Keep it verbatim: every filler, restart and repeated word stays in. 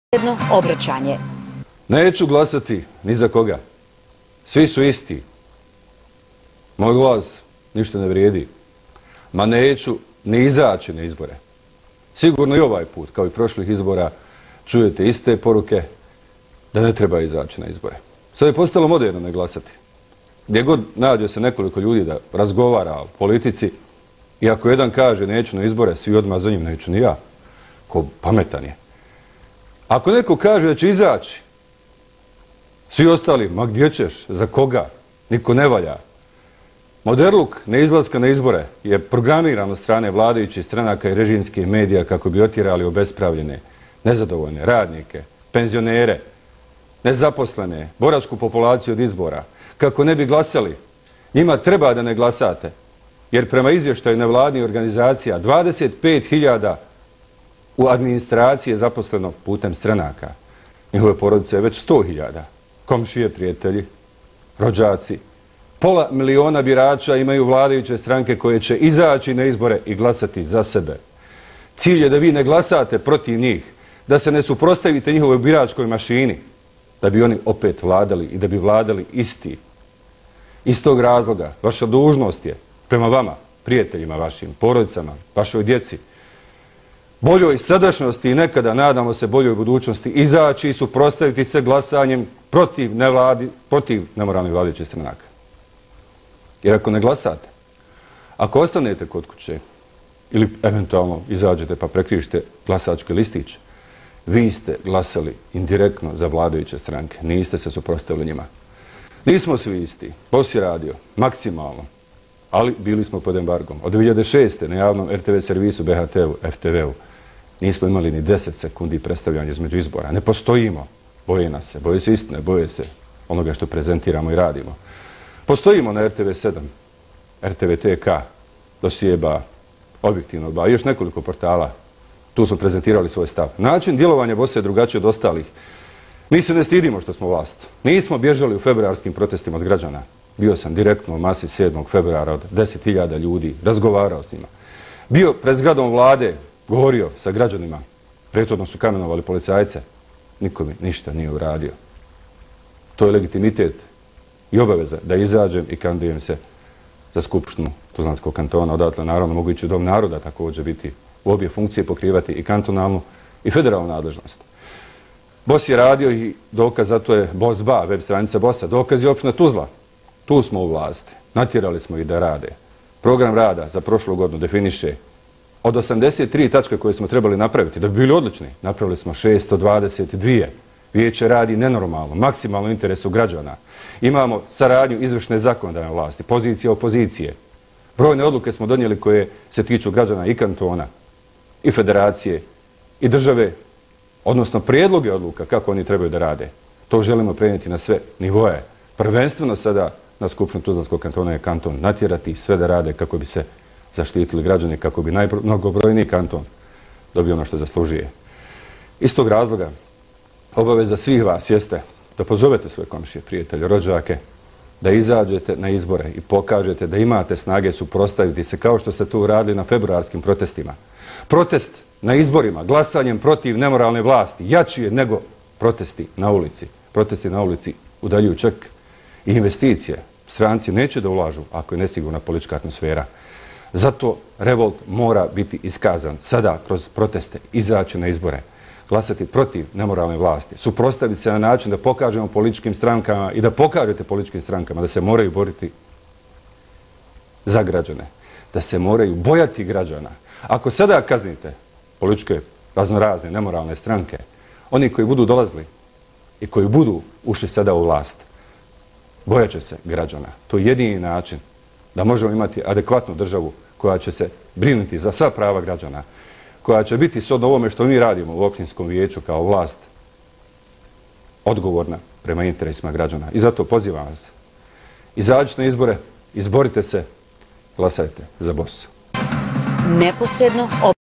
Jedno obraćanje. Neću glasati ni za koga. Svi su isti. Moj glas ništa ne vrijedi. Ma neću ni izaći na izbore. Sigurno i ovaj put, kao i prošlih izbora, čujete iste poruke da ne treba izaći na izbore. Sad je postalo moderno ne glasati. Gdje god nađe se nekoliko ljudi da razgovara o politici i ako jedan kaže neću na izbore, svi odmah za njim neću ni ja. Ko pametan je. Ako neko kaže da će izaći, svi ostali, ma gdje ćeš, za koga, niko ne valja. Moderluk neizlaska na izbore je programiran od strane vladajućih stranaka i režimskih medija kako bi otjerali obespravljene, nezadovoljne radnike, penzionere, nezaposlene, boračku populaciju od izbora. Kako ne bi glasali, njima treba da ne glasate, jer prema izvještaju nevladnih organizacija dvadeset pet hiljada u administraciji je zaposleno putem stranaka. Njihove porodice je već sto hiljada. Komšije, prijatelji, rođaci. Pola miliona birača imaju vladajuće stranke koje će izaći na izbore i glasati za sebe. Cilj je da vi ne glasate protiv njih, da se ne suprotstavite njihovoj biračkoj mašini, da bi oni opet vladali i da bi vladali isti. Iz tog razloga vaša dužnost je prema vama, prijateljima vašim, porodicama, vašoj djeci, boljoj sadašnjosti i nekada, nadamo se, boljoj budućnosti, izaći i suprotstaviti se glasanjem protiv nevladi, protiv nemoralnih vladajućih stranaka. Jer ako ne glasate, ako ostanete kod kuće ili eventualno izađete pa prekrižite glasački listić, vi ste glasali indirektno za vladajuće stranke, niste se suprotstavili njima. Nismo svi isti, Bos je radio maksimalno, ali bili smo pod embargom. Od dvije hiljade šeste. na javnom er te ve servisu, be ha te-u, ef te ve-u nismo imali ni deset sekundi predstavljanja između izbora. Ne postojimo, boje nas se, boje se istine, boje se onoga što prezentiramo i radimo. Postojimo na er te ve sedam, er te ve te ka, Dosijeba, Objektivnog ba i još nekoliko portala. Tu smo prezentirali svoj stav. Način djelovanja Bose je drugačiji od ostalih. Mi se ne stidimo što smo vlast. Nismo bježali u februarskim protestima od građana. Bio sam direktno u masi sedmog februara od deset hiljada ljudi, razgovarao s njima. Bio pred zgradom vlade, govorio sa građanima. Prethodno su kamenovali policajce. Niko mi ništa nije uradio. To je legitimitet i obaveza da izađem i kandidujem se za skupštinu Tuzlanskog kantona. Odatle, naravno, mogu ići u Dom naroda, također biti u obje funkcije, pokrivati i kantonalnu i federalnu nadležnost. Bos je radio i dokaz za to je Bos ba, web stranica Bosa. Dokaz je opština Tuzla. Tu smo u vlasti. Natjerali smo ih da rade. Program rada za prošlu godinu definiše od osamdeset tri tačke koje smo trebali napraviti, da bi bili odlični, napravili smo šesto dvadeset dvije. Vijeće radi nenormalno, maksimalno interesu građana. Imamo saradnju izvršne zakonodavne vlasti, pozicije, opozicije. Brojne odluke smo donijeli koje se tiču građana i kantona, i federacije, i države, odnosno prijedloge odluka kako oni trebaju da rade. To želimo prenijeti na sve nivoje. Prvenstveno sada na Skupštinu Tuzlanskog kantona je kanton natjerati sve da rade kako bi se zaštitili građani, kako bi najmnogobrojniji kanton dobio ono što zaslužuje. Iz tog razloga obaveza svih vas jeste da pozovete svoje komšije, prijatelje, rođake, da izađete na izbore i pokažete da imate snage suprotstaviti se kao što ste to uradili na februarskim protestima. Protest na izborima, glasanjem protiv nemoralne vlasti, jači je nego protesti na ulici. Protesti na ulici udaljuju čak i investicije. Stranci neće da ulažu ako je nesigurna politička atmosfera. Zato revolt mora biti iskazan sada kroz proteste, izaći na izbore, glasati protiv nemoralne vlasti, suprotstaviti se na način da pokažemo političkim strankama i da pokažete političkim strankama da se moraju boriti za građane, da se moraju bojati građana. Ako sada kaznite političke raznorazne nemoralne stranke, oni koji budu dolazili i koji budu ušli sada u vlast, bojat će se građana. To je jedini način da možemo imati adekvatnu državu koja će se brinuti za sva prava građana, koja će biti s ovome što mi radimo u opštinskom vijeću kao vlast odgovorna prema interesima građana. I zato pozivam vas. Izađite na izbore, izborite se, glasajte za Bos. Neposredno